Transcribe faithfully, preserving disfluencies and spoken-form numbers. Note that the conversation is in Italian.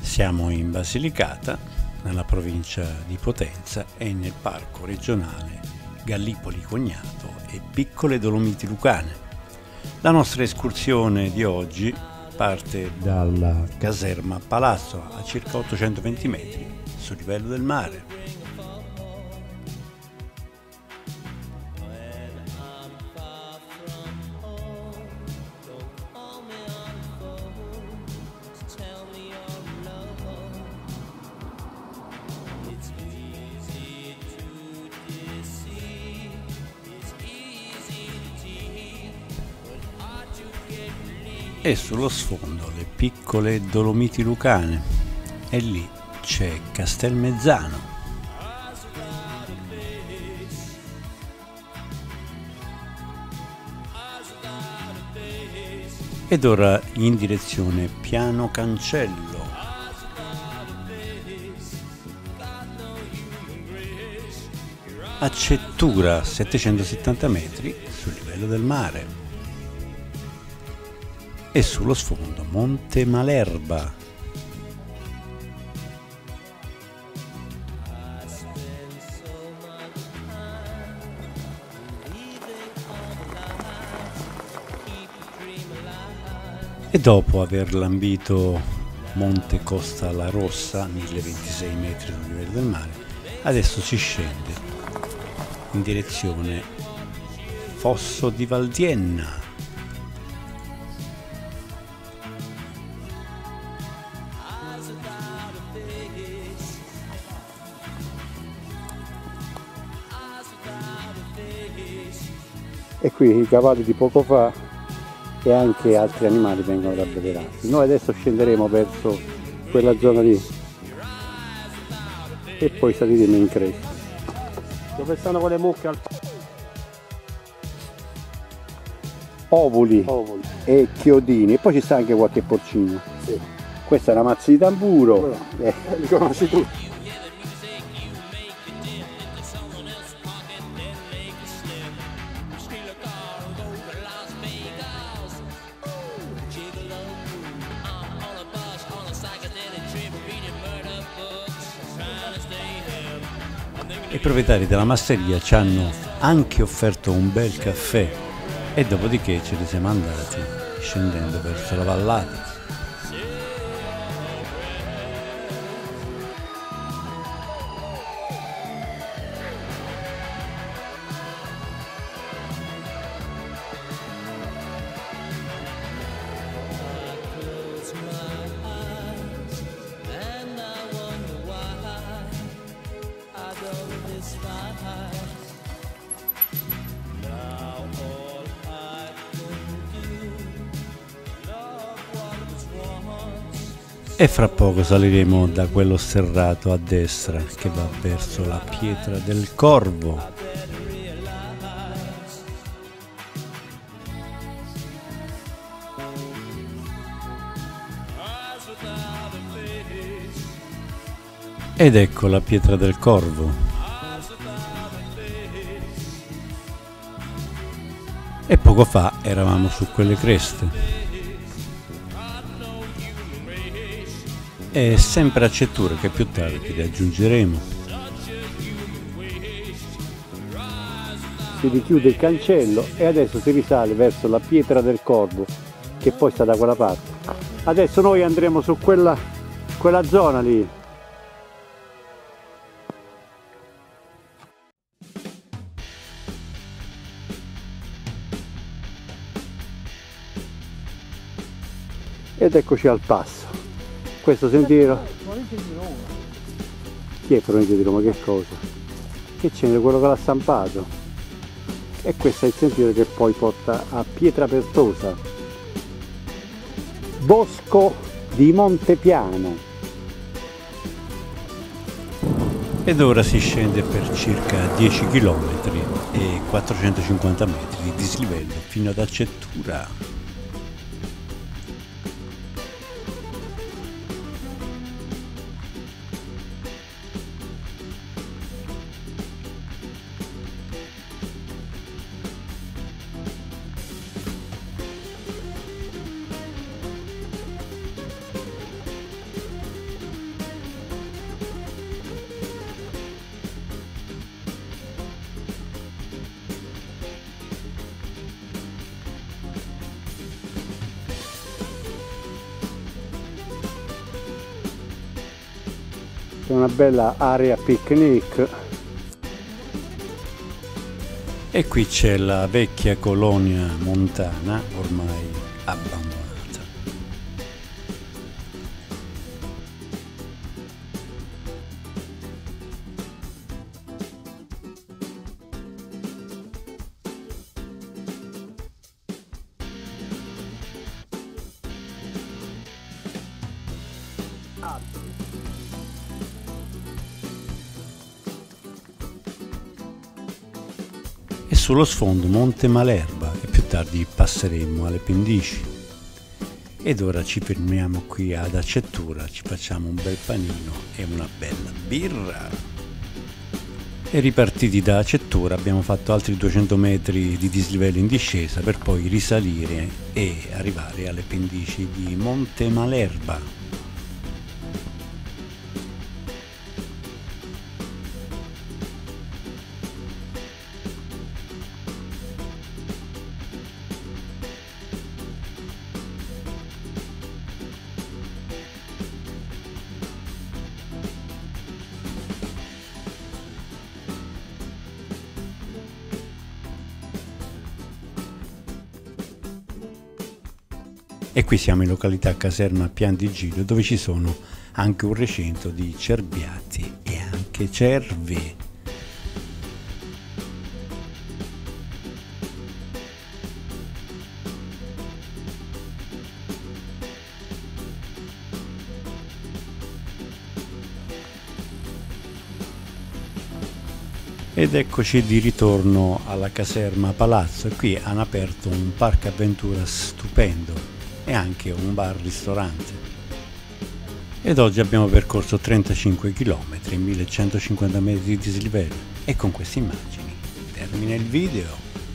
Siamo in Basilicata, nella provincia di Potenza e nel parco regionale Gallipoli Cognato e Piccole Dolomiti Lucane. La nostra escursione di oggi parte dalla caserma Palazzo a circa ottocentoventi metri sul livello del mare. E sullo sfondo le Piccole Dolomiti Lucane e lì c'è Castelmezzano. Ed ora in direzione Piano Cancello. A Cettura, settecentosettanta metri sul livello del mare. E sullo sfondo Monte Malerba. E dopo aver lambito Monte Costa la Rossa, mille ventisei metri sul livello del mare, adesso si scende in direzione Fosso di Valdienna. E qui i cavalli di poco fa e anche altri animali vengono da abbeverarsi. Noi adesso scenderemo verso quella zona lì e poi saliremo in cresta. Dove stanno quelle mucche al ovuli, ovuli e chiodini, e poi ci sta anche qualche porcino. Sì. Questa è una mazza di tamburo, eh, li conosci tutti. I proprietari della masseria ci hanno anche offerto un bel caffè e dopodiché ce ne siamo andati scendendo verso la vallata. E fra poco saliremo da quello sterrato a destra che va verso la Pietra del Corvo. Ed ecco la Pietra del Corvo. E poco fa eravamo su quelle creste. È sempre a Cettura che più tardi raggiungeremo. Si richiude il cancello e adesso si risale verso la Pietra del Corvo, che poi sta da quella parte. Adesso noi andremo su quella, quella zona lì. Ed eccoci al passo. Questo sentiero. Chi è Provincia di Roma? Che cosa? Che c'è? Quello che l'ha stampato. E questo è il sentiero che poi porta a Pietrapertosa. Bosco di Montepiano. Ed ora si scende per circa dieci chilometri e quattrocentocinquanta metri di dislivello fino ad Acettura. c'è una bella area picnic. E qui c'è la vecchia colonia montana ormai abbandonata. E sullo sfondo Monte Malerba, e più tardi passeremo alle pendici. Ed ora ci fermiamo qui ad Accettura, ci facciamo un bel panino e una bella birra. E ripartiti da Accettura abbiamo fatto altri duecento metri di dislivello in discesa per poi risalire e arrivare alle pendici di Monte Malerba. E qui siamo in località Caserma Pian di Giglio, dove ci sono anche un recinto di cerbiati e anche cervi. Ed eccoci di ritorno alla caserma Palazzo, e qui hanno aperto un parco avventura stupendo e anche un bar-ristorante. Ed oggi abbiamo percorso trentacinque chilometri, millecentocinquanta metri di dislivello, e con queste immagini termina il video.